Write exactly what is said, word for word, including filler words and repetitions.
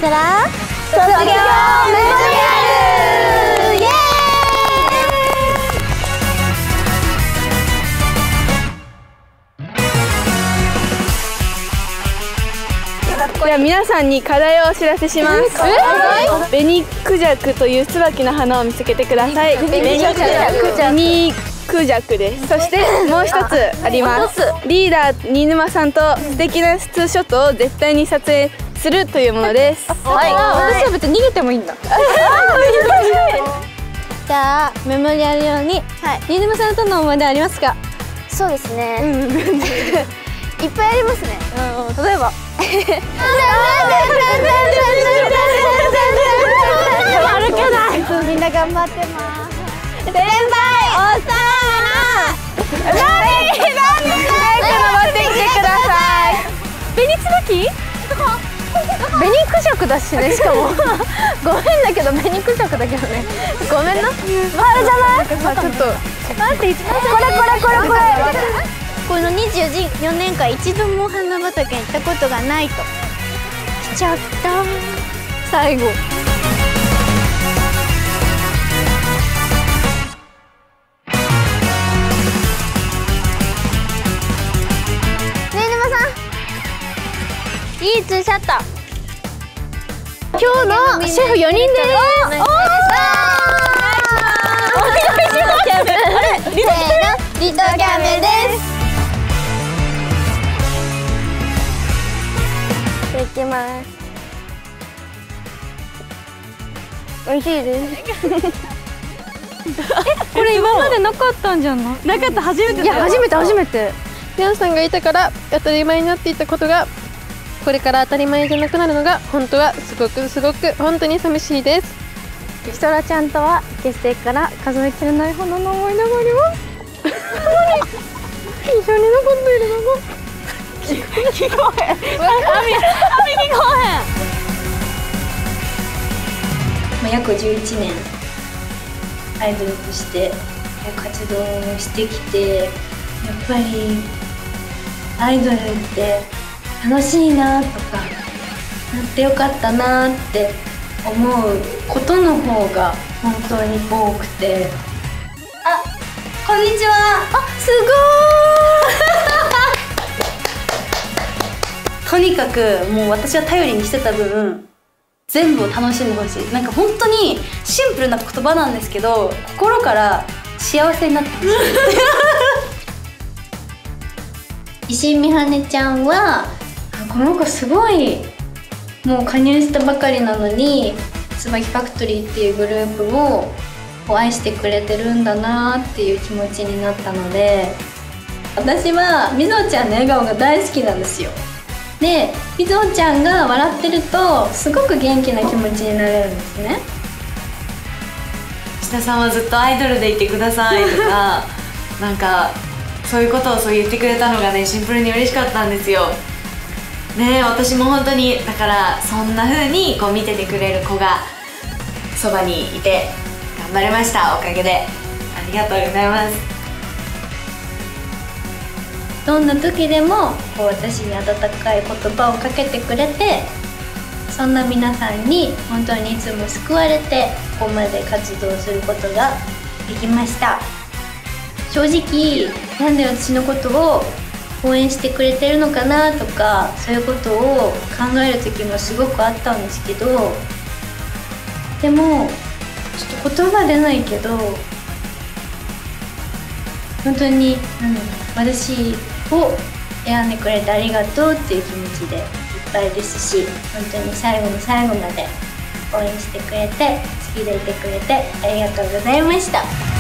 したら卒業メモリアルイエーイ。 では皆さんに課題をお知らせします。紅クジャクという椿の花を見つけてください。紅クジャククジャクです。そしてもう一つあります。リーダー新沼さんと素敵なツーショットを絶対に撮影するというものです。 はい、私は別に逃げてもいいんだ。じゃあメモリアル用に新沼さんとの思い出ありますか？ そうですね。いっぱいありますね。 例えば歩けない。 みんな頑張ってます。 先輩おさら何何何早く登ってきてください。 紅椿？紅クジャクだしね。しかもごめんだけど紅クジャクだけどね。ごめんな。あれじゃない？ まあちょっと待って、これこれこれこれ。 このにじゅうよねんかん一度も花畑に行ったことがないと。来ちゃった最後。 いいツーショット。 今日のシェフよにんです。おー！お願いします。あれ、 リトキャメです。 いただきます。美味しいです。え、これ今までなかったんじゃない？ なかった、初めてだよ。 いや、初めて初めて。 リャンさんがいたから当たり前になっていたことがこれから当たり前じゃなくなるのが本当はすごくすごく本当に寂しいです。 キソラちゃんとは結成から数えきれないほどの思い出があります。一緒に残っているのが聞こえん。聞こえん。約じゅういちねんアイドルとして活動してきて、やっぱりアイドルって楽しいなとか、なってよかったなって思うことの方が本当に多くて。あ、こんにちは。あ、すごーい。とにかくもう私は頼りにしてた分全部を楽しんでほしい。なんか本当にシンプルな言葉なんですけど、心から幸せになってほしい。石井美羽ちゃんはこの子すごいもう加入したばかりなのに椿ファクトリーっていうグループを愛してくれてるんだなっていう気持ちになったので、私はみぞちゃんの笑顔が大好きなんですよ。でみぞちゃんが笑ってるとすごく元気な気持ちになれるんですね。 志田さんはずっとアイドルでいてくださいとかなんかそういうことをそう言ってくれたのがね、シンプルに嬉しかったんですよね。私も本当にだからそんな風にこう見ててくれる子がそばにいて頑張れました。おかげでありがとうございます。 どんな時でもこう私に温かい言葉をかけてくれて、そんな皆さんに本当にいつも救われてここまで活動することができました。正直なんで私のことを応援してくれてるのかなとか、そういうことを考える時もすごくあったんですけど、でもちょっと言葉出ないけど本当に何だろう、私を選んでくれてありがとうっていう気持ちでいっぱいですし、本当に最後の最後まで応援してくれて好きでいてくれてありがとうございました。